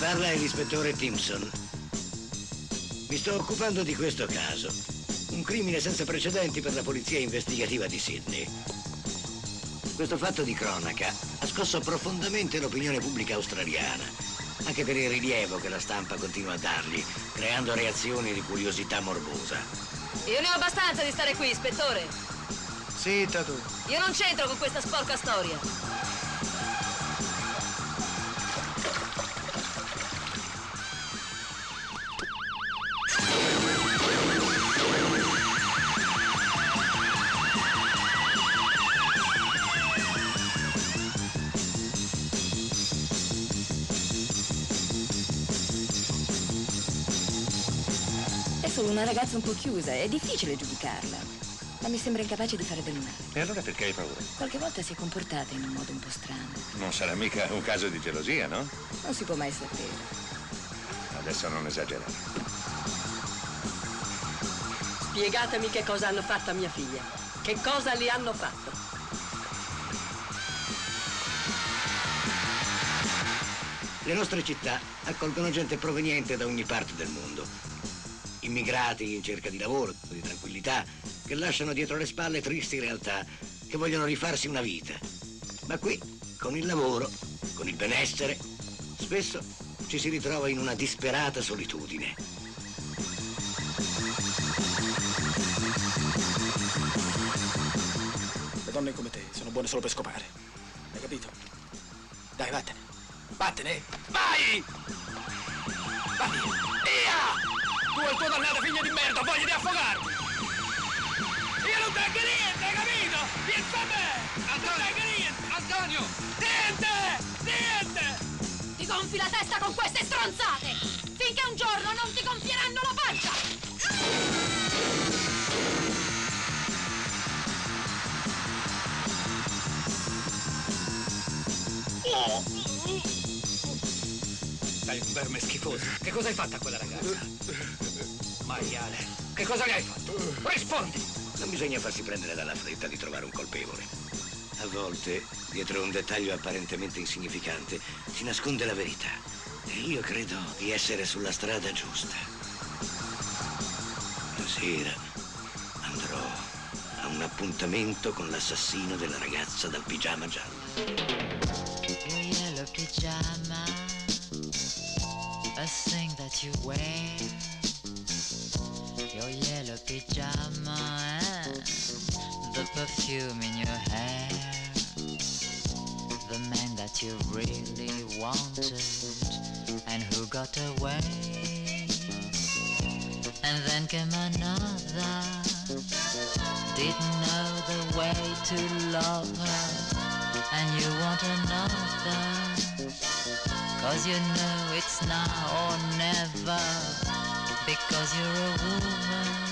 Parla l'ispettore Timpson. Mi sto occupando di questo caso. Un crimine senza precedenti per la polizia investigativa di Sydney. Questo fatto di cronaca ha scosso profondamente l'opinione pubblica australiana, anche per il rilievo che la stampa continua a dargli, creando reazioni di curiosità morbosa. Io ne ho abbastanza di stare qui, ispettore. Zitta tu. Io non c'entro con questa sporca storia. È solo una ragazza un po' chiusa, è difficile giudicarla. Ma mi sembra incapace di fare del male. E allora perché hai paura? Qualche volta si è comportata in un modo un po' strano. Non sarà mica un caso di gelosia, no? Non si può mai sapere. Adesso non esagerare. Spiegatemi che cosa hanno fatto a mia figlia. Che cosa le hanno fatto? Le nostre città accolgono gente proveniente da ogni parte del mondo. Immigrati in cerca di lavoro, di tranquillità, che lasciano dietro le spalle tristi realtà, che vogliono rifarsi una vita. Ma qui, con il lavoro, con il benessere, spesso ci si ritrova in una disperata solitudine. Le donne come te sono buone solo per scopare. Hai capito? Dai, vattene. Vattene. Vai! Vai! Via! Tu e il tuo dannato figlio di merda, voglio di affogarmi! Io non tengo niente, hai capito? Vieni a me! Antonio! Non tengo niente! Antonio! Niente! Niente! Ti gonfi la testa con queste stronzate! Finché un giorno non ti gonfieranno la pancia! Sei un verme schifoso. Che cosa hai fatto a quella ragazza? Maiale, che cosa le hai fatto? Rispondi! Non bisogna farsi prendere dalla fretta di trovare un colpevole. A volte, dietro un dettaglio apparentemente insignificante, si nasconde la verità. E io credo di essere sulla strada giusta. Stasera andrò a un appuntamento con l'assassino della ragazza dal pigiama giallo. Your yellow pyjama, a thing that you wear. Your yellow pyjama and the perfume in your hair. The man that you really wanted and who got away. And then came another, didn't know the way to love her. And you want another, 'cause you know it's now or never, because you're a woman.